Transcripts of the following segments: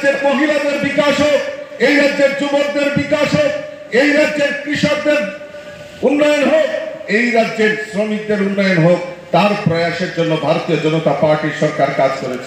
রাজ্যের মহিলাদের বিকাশ হোক, এই রাজ্যের যুবকদের বিকাশ হোক, এই রাজ্যের কৃষকদের উন্নয়ন হোক, এই রাজ্যের শ্রমিকদের উন্নয়ন হোক, তার প্রয়াসের জন্য ভারতীয় জনতা পার্টির সরকার কাজ করেছে।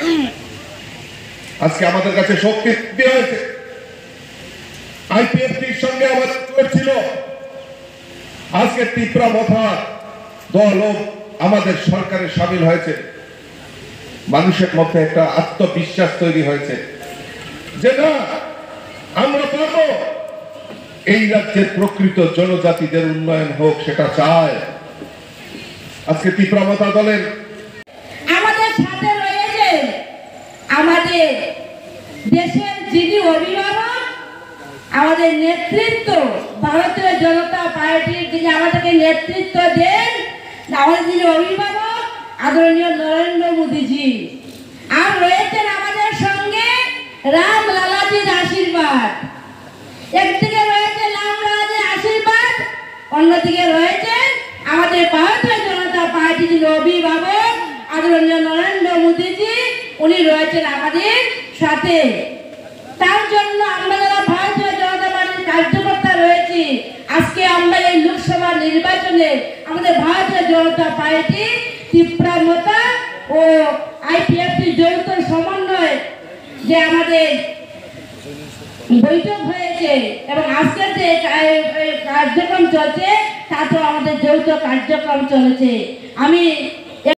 আজকে আমাদের কাছে শক্তি দেওয়া হয়েছে। আইপিএফটির সঙ্গে আমাদের ছিল, আজকে ত্রিপুরা মথা দল আমাদের সরকারে সামিল হয়েছে। মানুষের মধ্যে একটা আত্মবিশ্বাস তৈরি হয়েছে যে না, আমরা পারবো। এই রাজ্যের প্রকৃত জনজাতিদের উন্নয়ন হোক, সেটা চায়। আজকে ত্রিপুরা মথা দলের আমাদের সাথে রয়েছে আমাদের দেশের যিনি অভিভাবক, আমাদের নেতৃত্ব, ভারতীয় জনতা পার্টির যিনি আমাদেরকে নেতৃত্ব দেন, আমাদের যিনি অভিভাবক আদরণীয় নরেন্দ্র মোদীজি। আর রয়েছেন আমাদের সঙ্গে রাম লালাজির আশীর্বাদ। একদিকে রয়েছে রাম লালাজির আশীর্বাদ, অন্যদিকে রয়েছেন আমাদের ভারতীয় জনতা পার্টির যিনি অভিভাবক আদরণীয় নরেন্দ্র মোদীজি, উনি রয়েছেন আমাদের সাথে। তার জন্য আমরা যারা ভারতীয় জনতা পার্টির কার্যকর্তা রয়েছি, আজকে আমরা এই লোকসভা নির্বাচনে আমাদের ভারতীয় জনতা পার্টি ত্রিপুরা মথা ও আইপিএফটি যৌথ সমন্বয় যে আমাদের বৈঠক হয়েছে এবং আজকের যে কার্যক্রম চলছে, তা তো আমাদের যৌথ কার্যক্রম চলেছে। আমি